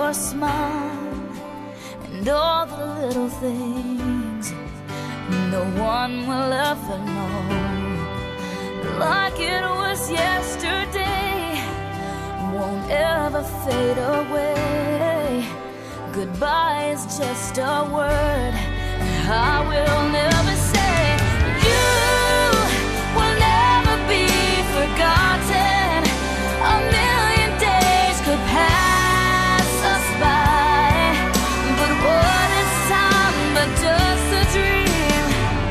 your smile and all the little things no one will ever know. Like it was yesterday, won't ever fade away. Goodbye is just a word I will never say. You will never be forgotten. A million days could pass us by, but what is time but just a dream?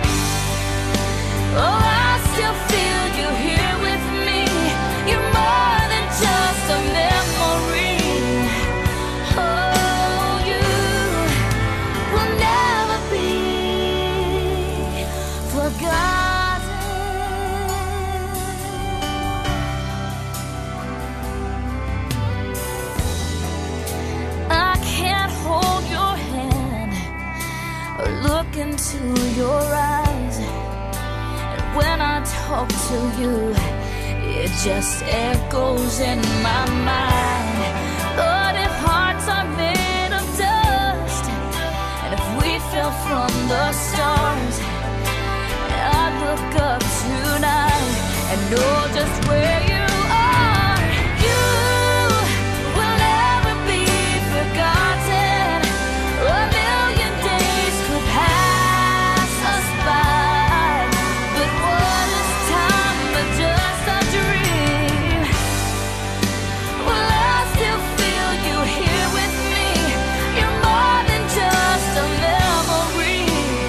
Oh, I still feel you here with me. You're more than just a memory. Oh, you will never be forgotten. I can't hold your hand or look into your eyes, and when I talk to you, it just echoes in my mind. But if hearts are made of dust, and if we fell from the stars, I look up tonight and know just where you are. You will never be forgotten. A million days could pass us by, but what is time but just a dream? Well, I still feel you here with me. You're more than just a memory.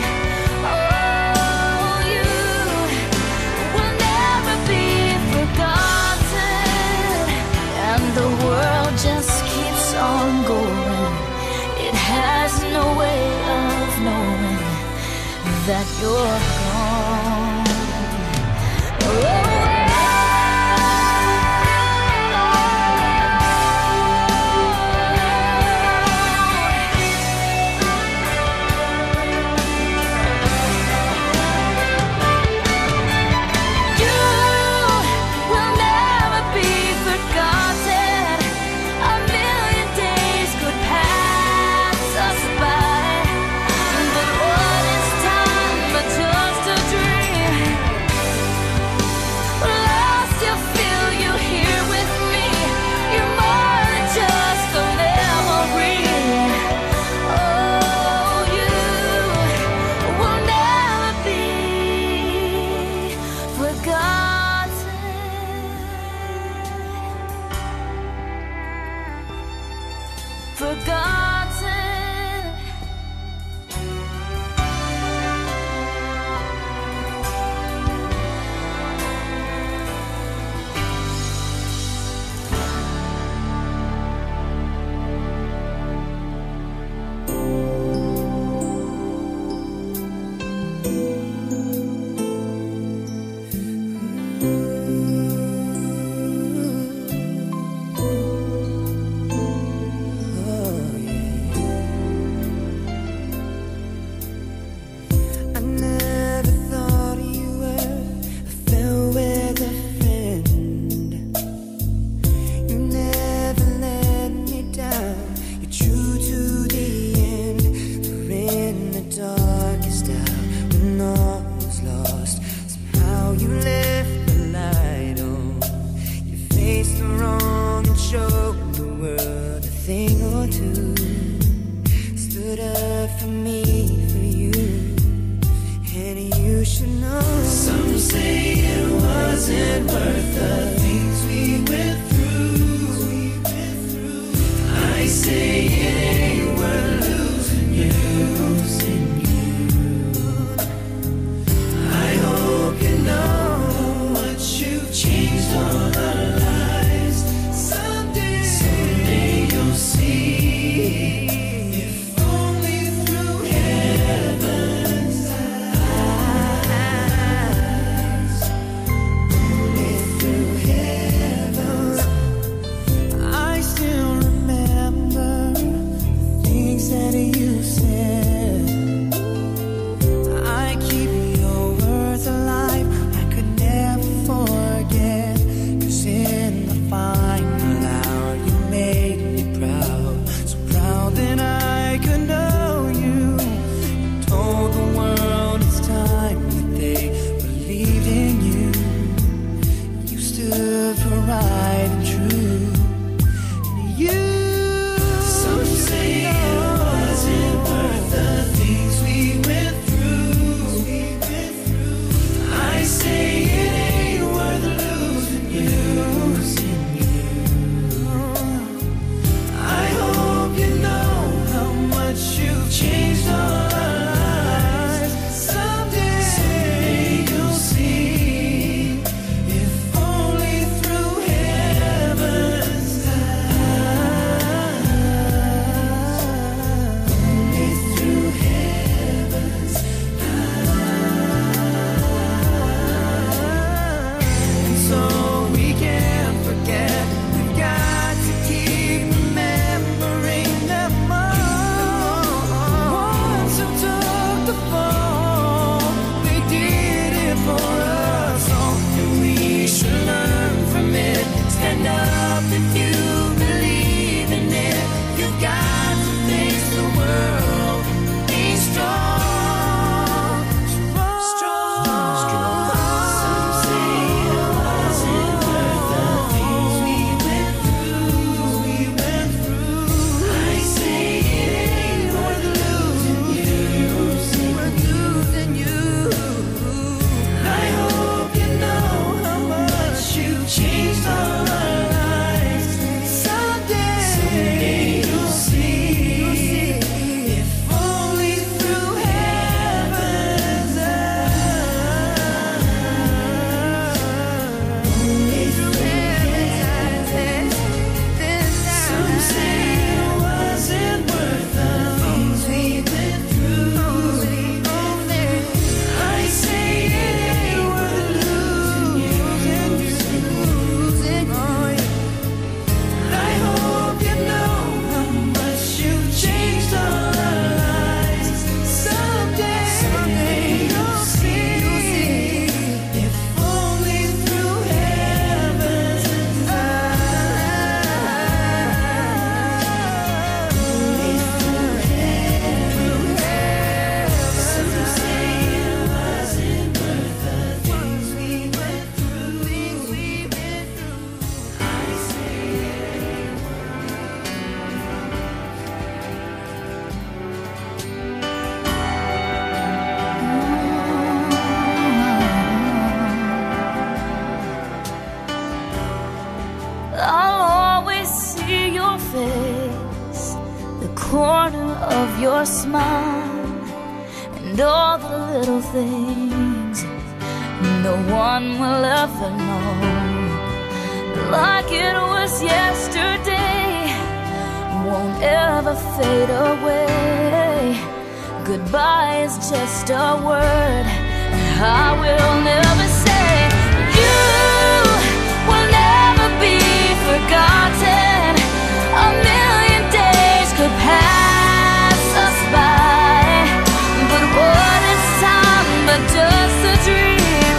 Oh, you will never be forgotten. And the world just keeps on going. It has no way of knowing that you're gone. Oh, you will never be forgotten. A million days could pass us by, but what is time but just a dream? Well, I still feel you here with me. You're more than just a memory. Oh, you will never be forgotten. Forgotten. I never thought you were a fair-weather friend. You never let me down. You're true to the end. For in the darkest hour, when all was lost, somehow you left the light on. You faced the wrong and showed the world a thing or two. Stood up for me, for you, and you should know. Some say it wasn't worth the things we went through. I say it ain't worth losing you. I hope you know what you've changed all our lives. Someday you'll see. If only through heaven's eyes. Only through heaven's eyes. smile and all the little things no one will ever know. Like it was yesterday, won't ever fade away. Goodbye is just a word I will never say. You will never be forgotten. A million days could pass us by, but what is time but just a dream?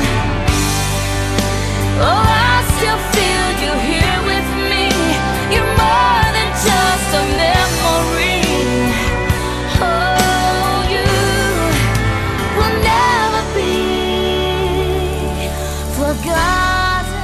Oh, I still feel you here with me. You're more than just a memory. Oh, you will never be forgotten.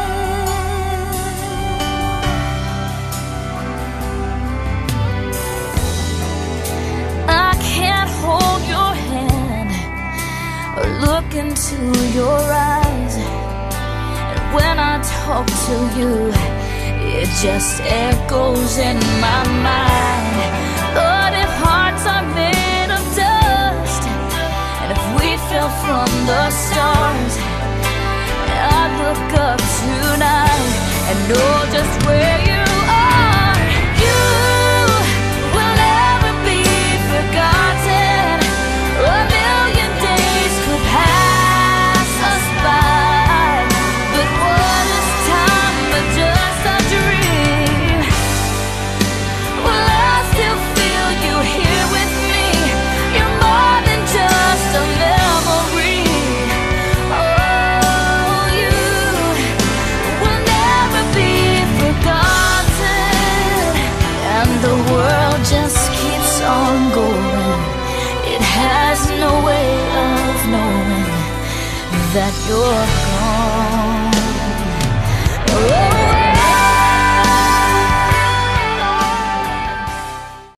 I can't hold your hand or look into your eyes. When I talk to you, it just echoes in my mind. But if hearts are made of dust, and if we fell from the stars, I'd look up tonight and know just where you are. You will never be forgotten. A million days could pass us by, but what is time but just a dream? Well, I still feel you here with me. You're more than just a memory. Oh, you will never be forgotten. And the world just keeps on going. It has no way of knowing that you're gone. Oh,